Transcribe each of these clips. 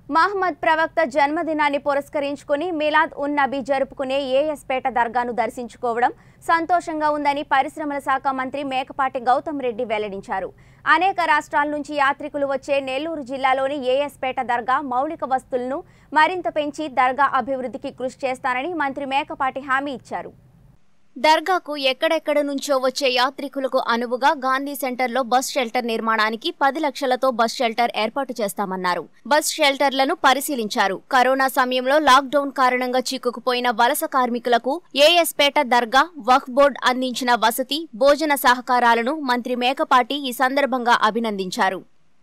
మహమ్మద్ ప్రవక్త జన్మదినాన్ని పురస్కరించుకుని మిలాద్ ఉన్ నబీ జరుపుకునే ఏఎస్పేట దర్గాను దర్శించుకోవడం సంతోషంగా ఉందని పరిశ్రమల శాఖ మంత్రి మేకపాటి గౌతమ్ రెడ్డి వెల్లడించారు. అనేక రాష్ట్రాల నుంచి యాత్రికులు వచ్చే నెల్లూరు జిల్లాలోని ఏఎస్పేట దర్గా మౌలిక వస్తువులను మరింత పెంచి దర్గా అభివృద్ధికి కృషి చేస్తానని మంత్రి మేకపాటి హామీ ఇచ్చారు. దర్గాకు ఎక్కడెక్కడ నుంచో వచ్చే యాత్రికులకు అనువుగా గాంధీ సెంటర్లో బస్ షెల్టర్ నిర్మాణానికి 10 లక్షలతో బస్ షెల్టర్ ఏర్పాటు చేస్తామన్నారు. బస్ షెల్టర్లను పరిశీలించారు. కరోనా సమయంలో లాక్డౌన్ కారణంగా చిక్కుకుపోయిన వలస కార్మికులకు ఏఎస్పేట దర్గా వక్ఫ్ బోర్డు అందించిన వసతి, భోజన సహకారాలను మంత్రి మేకపాటి ఈ సందర్భంగా అభినందించారు.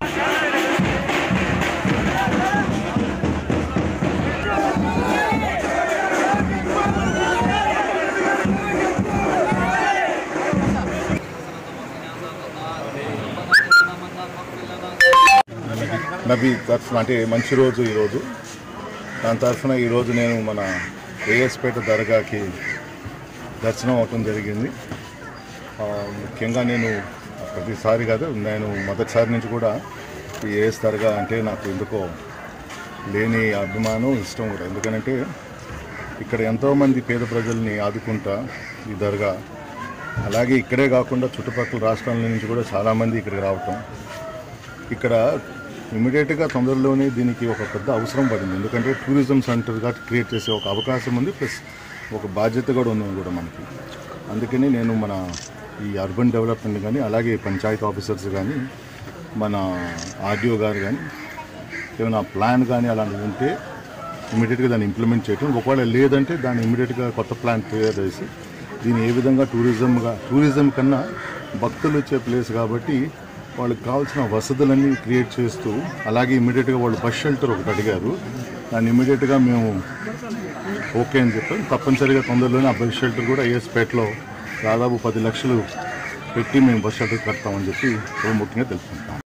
నబీ తరఫున అంటే మంచి రోజు ఈరోజు. దాని తరఫున ఈరోజు నేను మన ఏఎస్పేట దర్గాకి దర్శనం అవటం జరిగింది. ముఖ్యంగా నేను ప్రతిసారి కాదు, నేను మొదటిసారి నుంచి కూడా ఈ ఏఎస్ దర్గా అంటే నాకు ఎందుకో లేని అభిమానం, ఇష్టం కూడా. ఎందుకంటే ఇక్కడ ఎంతోమంది పేద ప్రజల్ని ఆదుకుంటా ఈ దర్గా, అలాగే ఇక్కడే కాకుండా చుట్టుపక్కల రాష్ట్రాల నుంచి కూడా చాలామంది ఇక్కడికి రావటం, ఇక్కడ ఇమీడియట్గా తొందరలోనే దీనికి ఒక పెద్ద అవసరం పడింది. ఎందుకంటే టూరిజం సెంటర్గా క్రియేట్ చేసే ఒక అవకాశం ఉంది, ప్లస్ ఒక బాధ్యత కూడా ఉంది కూడా మనకి. అందుకని నేను మన ఈ అర్బన్ డెవలప్మెంట్ కానీ, అలాగే పంచాయతీ ఆఫీసర్స్ కానీ, మన ఆర్డీఓ గారు కానీ ఏమైనా ప్లాన్ కానీ అలాంటివి ఉంటే ఇమీడియట్గా దాన్ని ఇంప్లిమెంట్ చేయటం, ఒకవేళ లేదంటే దాన్ని ఇమీడియట్గా కొత్త ప్లాన్ తయారు చేసి దీన్ని ఏ విధంగా టూరిజం కన్నా భక్తులు వచ్చే ప్లేస్ కాబట్టి వాళ్ళకి కావాల్సిన వసతులన్నీ క్రియేట్ చేస్తూ, అలాగే ఇమీడియట్గా వాళ్ళు బస్ షెల్టర్ ఒకటి అడిగారు. దాన్ని ఇమీడియట్గా మేము ఓకే అని చెప్పాం. తప్పనిసరిగా తొందరలోనే ఆ బస్ షెల్టర్ కూడా ఏఎస్పేటలో దాదాపు 10 లక్షలు పెట్టి మేము బస్ షెల్టర్ కడతామని చెప్పి ముఖ్యంగా తెలుసుకుంటాం.